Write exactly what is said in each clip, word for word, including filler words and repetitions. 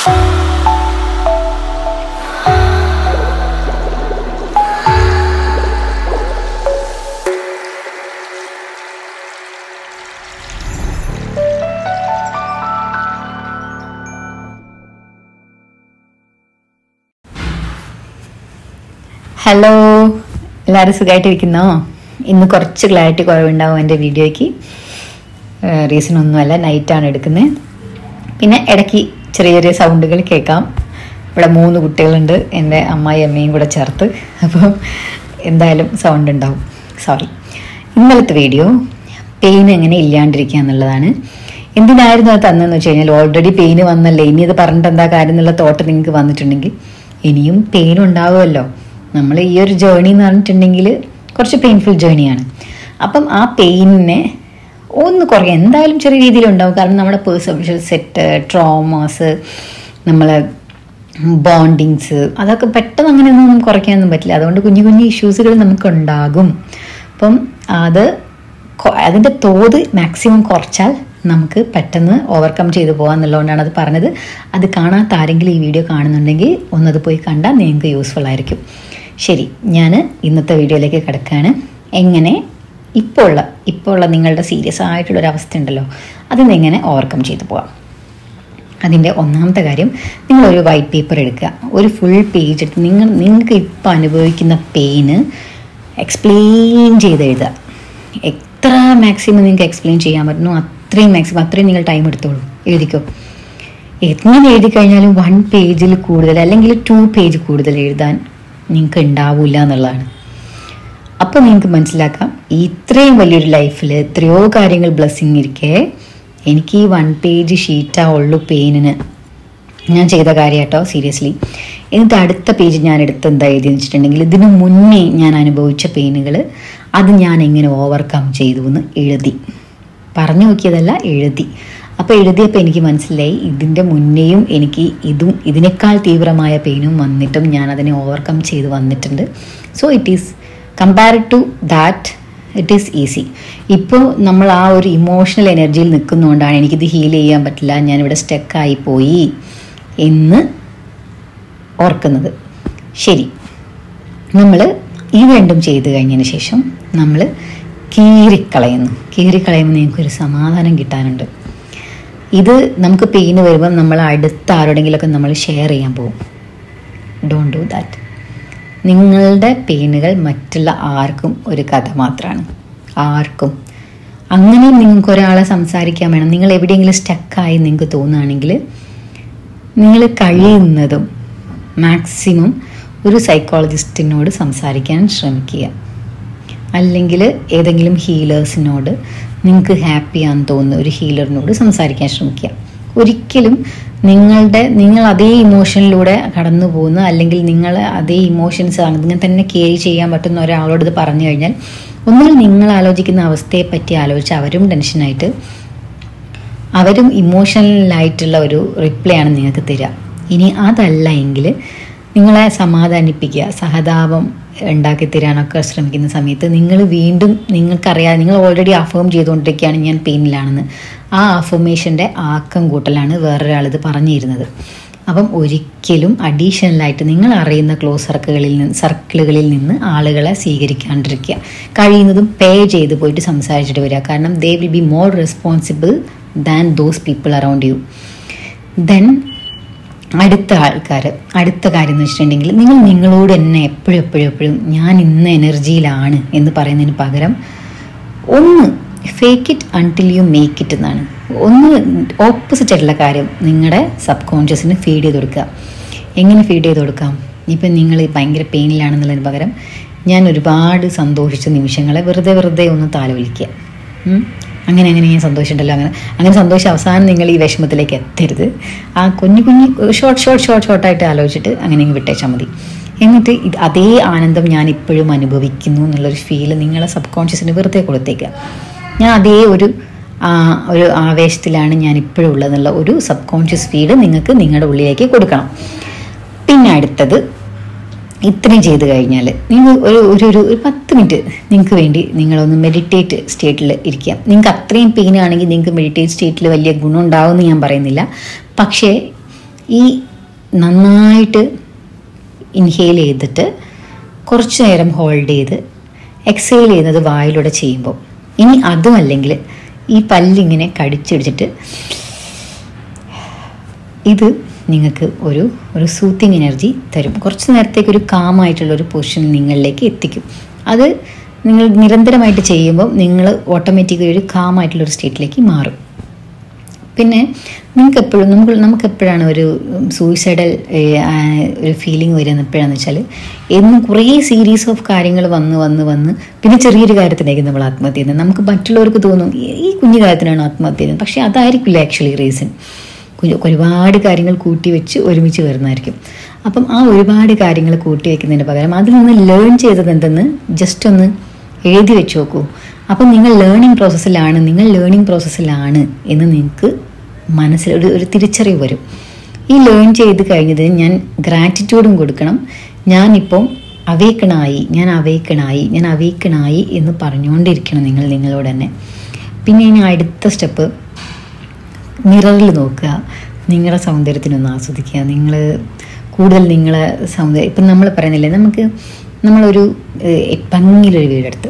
Hello, എല്ലാവരും സുഖമായിട്ടിരിക്കുന്നോ? ഇന്ന് കുറച്ച് ക്ലാരിറ്റി കുറവുണ്ടാവും എൻ്റെ വീഡിയോയ്ക്ക്. റീസൺ ഒന്നുമല്ല, നൈറ്റാണ് എടുക്കുന്നത്. പിന്നെ ഇടയ്ക്ക് ചെറിയ ചെറിയ സൗണ്ടുകൾ കേൾക്കാം. ഇവിടെ മൂന്ന് കുട്ടികളുണ്ട്, എൻ്റെ അമ്മായി അമ്മയും കൂടെ ചേർത്ത്. അപ്പം എന്തായാലും സൗണ്ട് ഉണ്ടാവും, സോറി. ഇന്നലത്തെ വീഡിയോ പെയിൻ എങ്ങനെ ഇല്ലാണ്ടിരിക്കുക എന്നുള്ളതാണ്. എന്തിനായിരുന്നു അത് തന്നെന്ന് വെച്ച് കഴിഞ്ഞാൽ, ഓൾറെഡി പെയിന് വന്നല്ലേ, ഇനി അത് പറഞ്ഞിട്ട് എന്താ കാര്യം എന്നുള്ള തോട്ട് നിങ്ങൾക്ക് വന്നിട്ടുണ്ടെങ്കിൽ ഇനിയും പെയിൻ ഉണ്ടാവുമല്ലോ. നമ്മൾ ഈ ഒരു ജേർണി എന്ന് പറഞ്ഞിട്ടുണ്ടെങ്കിൽ കുറച്ച് പെയിൻഫുൾ ജേർണിയാണ്. അപ്പം ആ പെയിനിനെ ഒന്ന് കുറയാൻ എന്തായാലും ചെറിയ രീതിയിലുണ്ടാവും. കാരണം നമ്മുടെ പേഴ്സെപ്ഷൻ സെറ്റ്, ട്രോമാസ്, നമ്മളെ ബോണ്ടിങ്സ്, അതൊക്കെ പെട്ടെന്ന് അങ്ങനെയൊന്നും കുറയ്ക്കാനൊന്നും പറ്റില്ല. അതുകൊണ്ട് കുഞ്ഞു കുഞ്ഞു ഇഷ്യൂസുകൾ നമുക്കുണ്ടാകും. അപ്പം അത് അതിൻ്റെ തോത് മാക്സിമം കുറച്ചാൽ നമുക്ക് പെട്ടെന്ന് ഓവർകം ചെയ്തു പോകാം എന്നുള്ളതുകൊണ്ടാണ് അത് പറഞ്ഞത്. അത് കാണാത്ത ആരെങ്കിലും ഈ വീഡിയോ കാണുന്നുണ്ടെങ്കിൽ ഒന്നത് പോയി കണ്ടാൽ നിങ്ങൾക്ക് യൂസ്ഫുൾ ആയിരിക്കും. ശരി, ഞാൻ ഇന്നത്തെ വീഡിയോയിലേക്ക് കിടക്കുകയാണ്. എങ്ങനെ ഇപ്പോൾ ഉള്ള ഇപ്പോൾ ഉള്ള നിങ്ങളുടെ സീരിയസ് ആയിട്ടുള്ളൊരവസ്ഥ ഉണ്ടല്ലോ, അതിന് എങ്ങനെ ഓവർകം ചെയ്തു പോകാം. അതിൻ്റെ ഒന്നാമത്തെ കാര്യം, നിങ്ങളൊരു വൈറ്റ് പേപ്പർ എടുക്കുക, ഒരു ഫുൾ പേജ് എടുത്ത് നിങ്ങൾ നിങ്ങൾക്ക് ഇപ്പോൾ അനുഭവിക്കുന്ന പെയിന് എക്സ്പ്ലെയിൻ ചെയ്ത് എഴുതുക. എത്ര മാക്സിമം നിങ്ങൾക്ക് എക്സ്പ്ലെയിൻ ചെയ്യാൻ പറ്റുന്നു അത്രയും മാക്സിമം, അത്രയും നിങ്ങൾ ടൈം എടുത്തോളൂ, എഴുതിക്കോ. എങ്ങനെ എഴുതി കഴിഞ്ഞാലും വൺ പേജിൽ കൂടുതൽ അല്ലെങ്കിൽ ടു പേജ് കൂടുതൽ എഴുതാൻ നിങ്ങൾക്ക് ഉണ്ടാവില്ല എന്നുള്ളതാണ്. അപ്പോൾ നിങ്ങൾക്ക് മനസ്സിലാക്കാം, ഇത്രയും വലിയൊരു ലൈഫിൽ എത്രയോ കാര്യങ്ങൾ ബ്ലെസ്സിങ് ഇരിക്കെ എനിക്ക് ഈ വൺ പേജ് ഷീറ്റാ ഉള്ളൂ പെയിനിന്. ഞാൻ ചെയ്ത കാര്യം കേട്ടോ, സീരിയസ്ലി. എന്നിട്ട് അടുത്ത പേജ് ഞാൻ എടുത്ത് എന്താ എഴുതി വെച്ചിട്ടുണ്ടെങ്കിൽ, ഇതിനു മുന്നേ ഞാൻ അനുഭവിച്ച പെയിനുകൾ അത് ഞാൻ എങ്ങനെ ഓവർകം ചെയ്തു എന്ന് എഴുതി. പറഞ്ഞു നോക്കിയതല്ല, എഴുതി. അപ്പോൾ എഴുതിയപ്പോൾ എനിക്ക് മനസ്സിലായി, ഇതിൻ്റെ മുന്നേയും എനിക്ക് ഇതും ഇതിനേക്കാൾ തീവ്രമായ പെയിനും വന്നിട്ടും ഞാൻ അതിനെ ഓവർകം ചെയ്ത് വന്നിട്ടുണ്ട്. So it is compared to that it is easy. ഇപ്പോൾ നമ്മൾ ആ ഒരു ഇമോഷണൽ എനർജിയിൽ നിൽക്കുന്നതുകൊണ്ടാണ് എനിക്കിത് ഹീൽ ചെയ്യാൻ പറ്റില്ല, ഞാനിവിടെ സ്റ്റക്കായി പോയി എന്ന് ഓർക്കുന്നത്. ശരി, നമ്മൾ ഈ രണ്ടും ചെയ്ത് കഴിഞ്ഞതിന് ശേഷം നമ്മൾ കീറിക്കളയുന്നു. കീറിക്കളയുമ്പോൾ നിങ്ങൾക്കൊരു സമാധാനം കിട്ടാനുണ്ട്. ഇത് നമുക്ക് പെയിന് വരുമ്പം നമ്മൾ അടുത്ത ആരോടെങ്കിലുമൊക്കെ നമ്മൾ ഷെയർ ചെയ്യാൻ പോകും. Don't do that. നിങ്ങളുടെ പെയിനുകൾ മറ്റുള്ള ആർക്കും ഒരു കഥ മാത്രമാണ്, ആർക്കും. അങ്ങനെ നിങ്ങൾക്ക് ഒരാളെ സംസാരിക്കാൻ വേണം. നിങ്ങൾ എവിടെയെങ്കിലും സ്റ്റക്കായി നിങ്ങൾക്ക് തോന്നുകയാണെങ്കിൽ നിങ്ങൾ കഴിയുന്നതും മാക്സിമം ഒരു സൈക്കോളജിസ്റ്റിനോട് സംസാരിക്കാൻ ശ്രമിക്കുക. അല്ലെങ്കിൽ ഏതെങ്കിലും ഹീലേഴ്സിനോട്, നിങ്ങൾക്ക് ഹാപ്പിയാന്ന് തോന്നുന്ന ഒരു ഹീലറിനോട് സംസാരിക്കാൻ ശ്രമിക്കുക. ഒരിക്കലും നിങ്ങളുടെ നിങ്ങൾ അതേ ഇമോഷനിലൂടെ കടന്നു പോകുന്ന, അല്ലെങ്കിൽ നിങ്ങൾ അതേ ഇമോഷൻസ് അങ്ങനെ തന്നെ ക്യാരി ചെയ്യാൻ പറ്റുന്ന ഒരാളോട് ഇത് പറഞ്ഞു കഴിഞ്ഞാൽ, ഒന്നുകിൽ നിങ്ങൾ ആലോചിക്കുന്ന അവസ്ഥയെ പറ്റി ആലോചിച്ച് അവരും ടെൻഷനായിട്ട് അവരും ഇമോഷണലായിട്ടുള്ള ഒരു റിപ്ലൈ ആണ് നിങ്ങൾക്ക് തരിക. ഇനി അതല്ല എങ്കിൽ നിങ്ങളെ സമാധാനിപ്പിക്കുക, സഹതാപം ഉണ്ടാക്കി തരാനൊക്കെ ശ്രമിക്കുന്ന സമയത്ത് നിങ്ങൾ വീണ്ടും നിങ്ങൾക്കറിയാതെ, നിങ്ങൾ ഓൾറെഡി അഫേം ചെയ്തുകൊണ്ടിരിക്കുകയാണ് ഞാൻ പെയിനിലാണെന്ന്. ആ അഫർമേഷൻ്റെ ആക്കം കൂട്ടലാണ് വേറൊരാളിത് പറഞ്ഞിരുന്നത്. അപ്പം ഒരിക്കലും അഡീഷണലായിട്ട് നിങ്ങൾ അറിയുന്ന ക്ലോസ് സർക്കിളുകളിൽ നിന്ന് സർക്കിളുകളിൽ നിന്ന് ആളുകളെ സ്വീകരിക്കാണ്ടിരിക്കുക. കഴിയുന്നതും പേ ചെയ്ത് പോയിട്ട് സംസാരിച്ചിട്ട് വരിക. കാരണം they will be more responsible than those people around you. Then അടുത്ത ആൾക്കാർ അടുത്ത കാര്യം എന്ന് വെച്ചിട്ടുണ്ടെങ്കിൽ, നിങ്ങൾ നിങ്ങളോട് തന്നെ എപ്പോഴും എപ്പോഴും എപ്പോഴും ഞാൻ ഇന്ന എനർജിയിലാണ് എന്ന് പറയുന്നതിന് പകരം ഒന്ന് fake it until you make it എന്നാണ്. ഒന്ന് ഓപ്പോസിറ്റ് ആയിട്ടുള്ള കാര്യം നിങ്ങളുടെ സബ് കോൺഷ്യസിന് ഫീഡ് ചെയ്ത് കൊടുക്കുക. എങ്ങനെ ഫീഡ് ചെയ്ത് കൊടുക്കാം? ഇപ്പം നിങ്ങൾ ഭയങ്കര പെയിനിലാണെന്നുള്ളതിന് പകരം ഞാൻ ഒരുപാട് സന്തോഷിച്ച നിമിഷങ്ങളെ വെറുതെ വെറുതെ ഒന്ന് താലോലിക്കുക. അങ്ങനെ അങ്ങനെ ഞാൻ സന്തോഷമുണ്ടല്ലോ, അങ്ങനെ അങ്ങനെ സന്തോഷം അവസാനം നിങ്ങൾ ഈ വിഷമത്തിലേക്ക് എത്തരുത്. ആ കുഞ്ഞു കുഞ്ഞു ഷോർട്ട് ഷോർട്ട് ഷോർട്ട് ഷോർട്ടായിട്ട് ആലോചിച്ചിട്ട് അങ്ങനെ വിട്ടേച്ചാൽ മതി. എന്നിട്ട് ഇത് അതേ ആനന്ദം ഞാൻ ഇപ്പോഴും അനുഭവിക്കുന്നു എന്നുള്ളൊരു ഫീല് നിങ്ങളെ സബ് കോൺഷ്യസിന് വെറുതെ കൊടുത്തേക്കുക. ഞാൻ അതേ ഒരു ഒരു ആവേശത്തിലാണ് ഞാൻ ഇപ്പോഴും ഉള്ളതെന്നുള്ള ഒരു സബ് കോൺഷ്യസ് ഫീല് നിങ്ങൾക്ക് നിങ്ങളുടെ ഉള്ളിലേക്ക് കൊടുക്കണം. പിന്നെ അടുത്തത്, ഇത്രയും ചെയ്ത് കഴിഞ്ഞാൽ നിങ്ങൾ ഒരു ഒരു ഒരു പത്ത് മിനിറ്റ് നിങ്ങൾക്ക് വേണ്ടി നിങ്ങളൊന്ന് മെഡിറ്റേറ്റ് സ്റ്റേറ്റിൽ ഇരിക്കുക. നിങ്ങൾക്ക് അത്രയും പെയിൻ ആണെങ്കിൽ നിങ്ങൾക്ക് മെഡിറ്റേറ്റ് സ്റ്റേറ്റിൽ വലിയ ഗുണം ഉണ്ടാവുമെന്ന് ഞാൻ പറയുന്നില്ല. പക്ഷേ ഈ നന്നായിട്ട് ഇൻഹെയിൽ ചെയ്തിട്ട് കുറച്ച് നേരം ഹോൾഡ് ചെയ്ത് എക്സെയിൽ ചെയ്യുന്നത് വായിലൂടെ ചെയ്യുമ്പോൾ, ഇനി അതും അല്ലെങ്കിൽ ഈ പല്ലിങ്ങനെ കടിച്ചിടിച്ചിട്ട് ഇത് നിങ്ങൾക്ക് ഒരു ഒരു സൂത്തിങ് എനർജി തരും. കുറച്ച് നേരത്തേക്ക് ഒരു കാമായിട്ടുള്ള ഒരു പൊസിഷൻ നിങ്ങളിലേക്ക് എത്തിക്കും. അത് നിങ്ങൾ നിരന്തരമായിട്ട് ചെയ്യുമ്പോൾ നിങ്ങൾ ഓട്ടോമാറ്റിക്കലി ഒരു കാമായിട്ടുള്ളൊരു സ്റ്റേറ്റിലേക്ക് മാറും. പിന്നെ നിങ്ങൾക്ക് എപ്പോഴും നമുക്ക് നമുക്ക് എപ്പോഴാണ് ഒരു സൂയിസൈഡൽ ഒരു ഫീലിംഗ് വരുന്നത് എപ്പോഴാണെന്ന് വെച്ചാൽ, എന്നും കുറേ സീരീസ് ഓഫ് കാര്യങ്ങൾ വന്ന് വന്ന് വന്ന് പിന്നെ ചെറിയൊരു കാര്യത്തിനായിരിക്കും നമ്മൾ ആത്മഹത്യ ചെയ്യുന്നത്. നമുക്ക് മറ്റുള്ളവർക്ക് തോന്നും ഈ കുഞ്ഞു കാര്യത്തിനാണ് ആത്മഹത്യ ചെയ്യുന്നത്, പക്ഷേ അതായിരിക്കില്ല ആക്ച്വലി റീസൺ. ഒരുപാട് കാര്യങ്ങൾ കൂട്ടി വെച്ച് ഒരുമിച്ച് വരുന്നതായിരിക്കും. അപ്പം ആ ഒരുപാട് കാര്യങ്ങൾ കൂട്ടി വെക്കുന്നതിന് പകരം അതിൽ നിന്ന് ലേൺ ചെയ്തത് എന്തെന്ന് ജസ്റ്റ് ഒന്ന് എഴുതി വെച്ച് നോക്കൂ. അപ്പം നിങ്ങൾ ലേണിംഗ് പ്രോസസ്സിലാണ് നിങ്ങൾ ലേണിംഗ് പ്രോസസ്സിലാണ് എന്ന് നിങ്ങൾക്ക് മനസ്സിൽ ഒരു ഒരു തിരിച്ചറിവ് വരും. ഈ ലേൺ ചെയ്ത് കഴിഞ്ഞതിന് ഞാൻ ഗ്രാറ്റിറ്റ്യൂഡും കൊടുക്കണം. ഞാനിപ്പം അവേക്കണായി ഞാൻ അവേക്കണായി ഞാൻ അവേക്കണായി എന്ന് പറഞ്ഞുകൊണ്ടിരിക്കണം നിങ്ങൾ നിങ്ങളോട് തന്നെ. പിന്നെ ഇനി അടുത്ത സ്റ്റെപ്പ്, മിററിൽ നോക്കുക, നിങ്ങളുടെ സൗന്ദര്യത്തിനൊന്ന് ആസ്വദിക്കുക. നിങ്ങൾ കൂടുതൽ നിങ്ങളെ സൗന്ദര്യം, ഇപ്പം നമ്മൾ പറയുന്നില്ലേ, നമുക്ക് നമ്മളൊരു ഭംഗിയിലൊരു വീടെടുത്ത്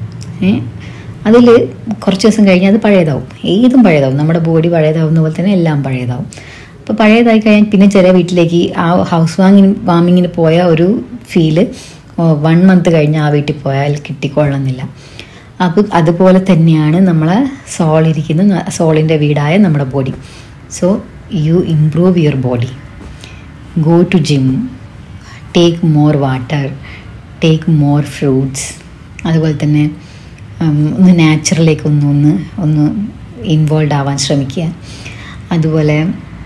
അതിൽ കുറച്ച് ദിവസം കഴിഞ്ഞാൽ അത് പഴയതാവും. ഏതും പഴയതാവും. നമ്മുടെ ബോഡി പഴയതാവുന്ന പോലെ തന്നെ എല്ലാം പഴയതാവും. അപ്പോൾ പഴയതായി കഴിഞ്ഞാൽ പിന്നെ ചില വീട്ടിലേക്ക് ആ ഹൗസ് വാമിങ്ങിന് വാമിങ്ങിന് പോയ ഒരു ഫീല് വൺ മന്ത് കഴിഞ്ഞ് ആ വീട്ടിൽ പോയാൽ കിട്ടിക്കൊള്ളണമെന്നില്ല. അപ്പോൾ അതുപോലെ തന്നെയാണ് നമ്മളെ സോളിരിക്കുന്ന സോളിൻ്റെ വീടായ നമ്മുടെ body. So you improve your body, go to gym, take more water, take more fruits. അതുപോലെ തന്നെ ഒന്ന് നാച്ചുറലേക്ക് ഒന്ന് ഒന്ന് ഒന്ന് ഇൻവോൾവ് ആവാൻ ശ്രമിക്കുക. അതുപോലെ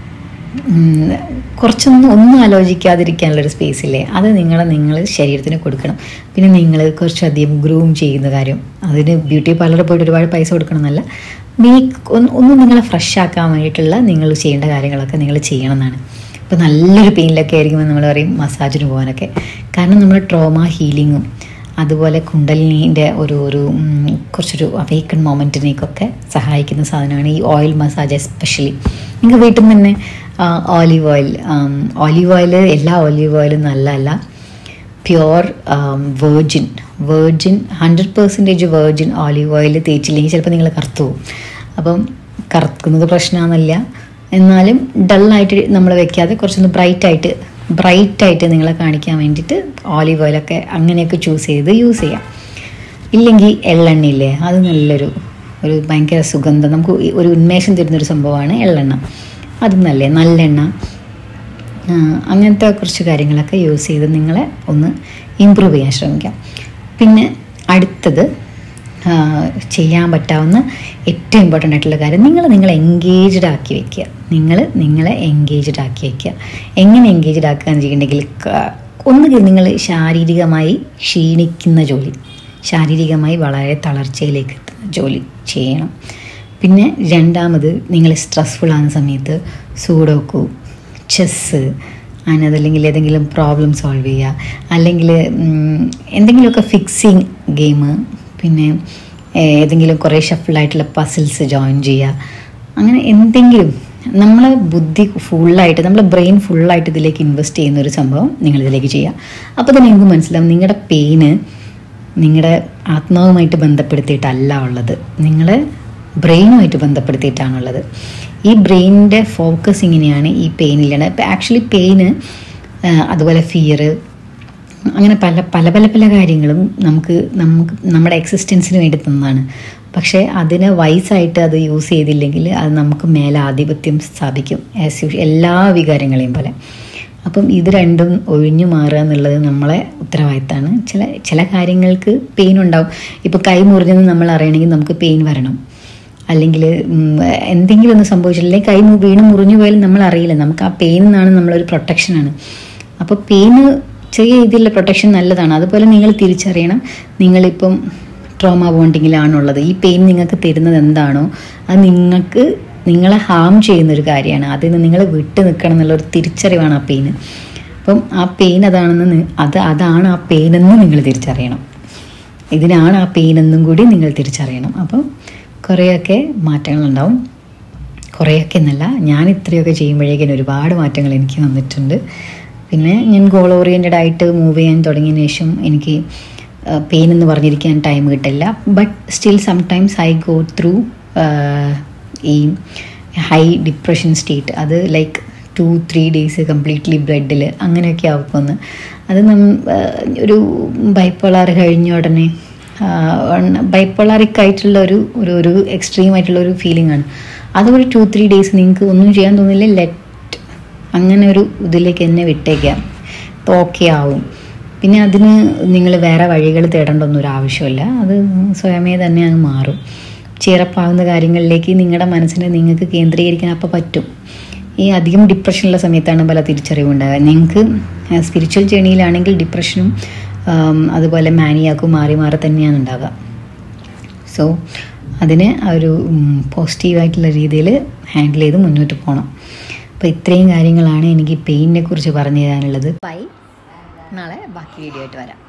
കുറച്ചൊന്നും ഒന്നും ആലോചിക്കാതിരിക്കാനുള്ളൊരു സ്പേസ് ഇല്ലേ, അത് നിങ്ങളെ നിങ്ങൾ ശരീരത്തിന് കൊടുക്കണം. പിന്നെ നിങ്ങൾ കുറച്ചധികം ഗ്രൂം ചെയ്യുന്ന കാര്യം, അതിന് ബ്യൂട്ടി പാർലറിൽ പോയിട്ട് ഒരുപാട് പൈസ കൊടുക്കണം എന്നല്ല, മേക്ക് ഒന്ന് ഒന്ന് നിങ്ങളെ ഫ്രഷ് ആക്കാൻ വേണ്ടിയിട്ടുള്ള നിങ്ങൾ ചെയ്യേണ്ട കാര്യങ്ങളൊക്കെ നിങ്ങൾ ചെയ്യണം എന്നാണ്. ഇപ്പോൾ നല്ലൊരു പെയിനിലൊക്കെ ആയിരിക്കുമ്പോൾ നമ്മൾ പറയും മസാജിന് പോകാനൊക്കെ. കാരണം നമ്മൾ ട്രോമ ഹീലിങ്ങും അതുപോലെ കുണ്ടലിനീൻ്റെ ഒരു ഒരു കുറച്ചൊരു അവേക്കൺ മൊമെൻറ്റിനേക്കൊക്കെ സഹായിക്കുന്ന സാധനമാണ് ഈ ഓയിൽ മസാജ്. എസ്പെഷ്യലി നിങ്ങൾക്ക് വീട്ടിൽ നിന്ന് തന്നെ ഓലീവ് ഓയിൽ ഓലീവ് ഓയിൽ എല്ലാ ഓലീവ് ഓയിലും നല്ലതല്ല. Pure virgin virgin hundred percentage virgin olive oil തേച്ചില്ലെങ്കിൽ ചിലപ്പോൾ നിങ്ങൾ കറുത്തു പോകും. അപ്പം കറുക്കുന്നത് പ്രശ്നമാണെന്നില്ല, എന്നാലും ഡള്ളായിട്ട് നമ്മൾ വെക്കാതെ കുറച്ചൊന്ന് ബ്രൈറ്റായിട്ട് ബ്രൈറ്റായിട്ട് നിങ്ങളെ കാണിക്കാൻ വേണ്ടിയിട്ട് ഓലീവ് ഓയിലൊക്കെ അങ്ങനെയൊക്കെ ചൂസ് ചെയ്ത് യൂസ് ചെയ്യാം. ഇല്ലെങ്കിൽ എള്ളെണ്ണയില്ലേ, അത് നല്ലൊരു ഒരു ഭയങ്കര സുഗന്ധം, നമുക്ക് ഒരു ഉന്മേഷം തരുന്നൊരു സംഭവമാണ് എള്ളെണ്ണ. അതും നല്ല നല്ലെണ്ണ, അങ്ങനത്തെ കുറച്ച് കാര്യങ്ങളൊക്കെ യൂസ് ചെയ്ത് നിങ്ങളെ ഒന്ന് ഇമ്പ്രൂവ് ചെയ്യാൻ ശ്രമിക്കാം. പിന്നെ അടുത്തത് ചെയ്യാൻ പറ്റാവുന്ന ഏറ്റവും ഇമ്പോർട്ടൻ്റ് ആയിട്ടുള്ള കാര്യം, നിങ്ങൾ നിങ്ങളെ എൻഗേജ്ഡ് ആക്കി വെക്കുക. നിങ്ങൾ നിങ്ങളെ എൻഗേജ്ഡ് ആക്കി വെക്കുക. എങ്ങനെ എൻഗേജ്ഡ് ആക്കുക എന്ന് വെച്ചിട്ടുണ്ടെങ്കിൽ, ഒന്നുകിൽ നിങ്ങൾ ശാരീരികമായി ക്ഷീണിക്കുന്ന ജോലി, ശാരീരികമായി വളരെ തളർച്ചയിലേക്ക് എത്തുന്ന ജോലി ചെയ്യണം. പിന്നെ രണ്ടാമത് നിങ്ങൾ സ്ട്രെസ്ഫുൾ ആകുന്ന സമയത്ത് സൂഡോക്കു, ചെസ്സ്, അതല്ലെങ്കിൽ ഏതെങ്കിലും പ്രോബ്ലം സോൾവ് ചെയ്യുക, അല്ലെങ്കിൽ എന്തെങ്കിലുമൊക്കെ ഫിക്സിങ് ഗെയിം, പിന്നെ ഏതെങ്കിലും കുറേ ഷഫിളായിട്ടുള്ള പസിൽസ് ജോയിൻ ചെയ്യുക. അങ്ങനെ എന്തെങ്കിലും നമ്മളെ ബുദ്ധി ഫുള്ളായിട്ട്, നമ്മളെ ബ്രെയിൻ ഫുള്ളായിട്ട് ഇതിലേക്ക് ഇൻവെസ്റ്റ് ചെയ്യുന്ന ഒരു സംഭവം നിങ്ങളിതിലേക്ക് ചെയ്യുക. അപ്പോൾ തന്നെ നിങ്ങൾക്ക് മനസ്സിലാവും നിങ്ങളുടെ പെയിന് നിങ്ങളുടെ ആത്മാവുമായിട്ട് ബന്ധപ്പെടുത്തിയിട്ടല്ല ഉള്ളത്, നിങ്ങളുടെ ബ്രെയിനുമായിട്ട് ബന്ധപ്പെടുത്തിയിട്ടാണുള്ളത്. ഈ ബ്രെയിനിൻ്റെ ഫോക്കസ് ഇങ്ങനെയാണ് ഈ പെയിനിലാണ്. ഇപ്പം ആക്ച്വലി പെയിന് അതുപോലെ ഫിയർ, അങ്ങനെ പല പല പല പല കാര്യങ്ങളും നമുക്ക് നമുക്ക് നമ്മുടെ എക്സിസ്റ്റൻസിന് വേണ്ടി തന്നതാണ്. പക്ഷേ അതിന് വൈസായിട്ട് അത് യൂസ് ചെയ്തില്ലെങ്കിൽ അത് നമുക്ക് മേലെ ആധിപത്യം സ്ഥാപിക്കും, ആസ് യൂഷ്വൽ എല്ലാ വികാരങ്ങളെയും പോലെ. അപ്പം ഇത് രണ്ടും ഒഴിഞ്ഞു മാറുക എന്നുള്ളത് നമ്മളെ ഉത്തരവാദിത്തമാണ്. ചില ചില കാര്യങ്ങൾക്ക് പെയിൻ ഉണ്ടാവും. ഇപ്പോൾ കൈ മുറിഞ്ഞെന്ന് നമ്മൾ അറിയണമെങ്കിൽ നമുക്ക് പെയിൻ വരണം, അല്ലെങ്കിൽ എന്തെങ്കിലും ഒന്ന് സംഭവിച്ചില്ലെങ്കിൽ കൈ വീണ് മുറിഞ്ഞു പോയാലും നമ്മൾ അറിയില്ല. നമുക്ക് ആ പെയിൻ എന്നാണ് നമ്മളൊരു പ്രൊട്ടക്ഷനാണ്. അപ്പോൾ പെയിന് ചെറിയ രീതിയിലുള്ള പ്രൊട്ടക്ഷൻ നല്ലതാണ്. അതുപോലെ നിങ്ങൾ തിരിച്ചറിയണം നിങ്ങളിപ്പം ട്രോമ ബോണ്ടിങ്ങിലാണുള്ളത്. ഈ പെയിൻ നിങ്ങൾക്ക് തരുന്നത് എന്താണോ അത് നിങ്ങൾക്ക് നിങ്ങളെ ഹാം ചെയ്യുന്നൊരു കാര്യമാണ്. അതിൽ നിന്ന് നിങ്ങൾ വിട്ട് നിൽക്കണം എന്നുള്ളൊരു തിരിച്ചറിവാണ് ആ പെയിന്. അപ്പം ആ പെയിൻ അതാണെന്ന് അത് അതാണ് ആ പെയിനെന്ന് നിങ്ങൾ തിരിച്ചറിയണം. ഇതിനാണ് ആ പെയിനെന്നും കൂടി നിങ്ങൾ തിരിച്ചറിയണം. അപ്പം കുറേയൊക്കെ മാറ്റങ്ങളുണ്ടാവും. കുറേയൊക്കെ എന്നല്ല, ഞാൻ ഇത്രയൊക്കെ ചെയ്യുമ്പോഴേക്കും ഒരുപാട് മാറ്റങ്ങൾ എനിക്ക് വന്നിട്ടുണ്ട്. പിന്നെ ഞാൻ ഗോൾ ഓറിയൻറ്റഡ് ആയിട്ട് മൂവ് ചെയ്യാൻ തുടങ്ങിയതിന് ശേഷം എനിക്ക് പെയിൻ എന്ന് പറഞ്ഞിരിക്കാൻ ടൈം കിട്ടില്ല. But still sometimes I go through ഈ ഹൈ ഡിപ്രഷൻ സ്റ്റേറ്റ്. അത് like two three days completely ബ്ലഡിൽ അങ്ങനെയൊക്കെ ആവുമെന്ന്. അത് നം ഒരു ബൈപ്പോളാർ കഴിഞ്ഞ ഉടനെ ബൈപ്പോളാറിക് ആയിട്ടുള്ള ഒരു ഒരു ഒരു എക്സ്ട്രീം ആയിട്ടുള്ള ഒരു ഫീലിംഗ് ആണ്. അതൊരു ടു ത്രീ ഡേയ്സ് നിങ്ങൾക്ക് ഒന്നും ചെയ്യാൻ തോന്നില്ല, ലെറ്റ് അങ്ങനെ ഒരു ഇതിലേക്ക് എന്നെ വിട്ടേക്കാം, അപ്പോൾ ഓക്കെ ആവും. പിന്നെ അതിന് നിങ്ങൾ വേറെ വഴികൾ തേടേണ്ടൊന്നും ഒരു ആവശ്യമില്ല, അത് സ്വയമേ തന്നെ അങ്ങ് മാറും. ചേർപ്പാവുന്ന കാര്യങ്ങളിലേക്ക് നിങ്ങളുടെ മനസ്സിനെ നിങ്ങൾക്ക് കേന്ദ്രീകരിക്കാൻ അപ്പോൾ പറ്റും. ഈ അധികം ഡിപ്രഷനുള്ള സമയത്താണ് പല തിരിച്ചറിവുണ്ടാകുക. നിങ്ങൾക്ക് സ്പിരിച്വൽ ജേണിയിലാണെങ്കിൽ ഡിപ്രഷനും അതുപോലെ മാനിയാക്കും മാറി മാറി തന്നെയാണ് ഉണ്ടാകുക. സോ അതിനെ ഒരു പോസിറ്റീവായിട്ടുള്ള രീതിയിൽ ഹാൻഡിൽ ചെയ്ത് മുന്നോട്ട് പോകണം. അപ്പോൾ ഇത്രയും കാര്യങ്ങളാണ് എനിക്ക് പെയിനിനെ കുറിച്ച് പറഞ്ഞു തരാനുള്ളത്. ബൈ, നാളെ ബാക്കി വീഡിയോ ആയിട്ട് വരാം.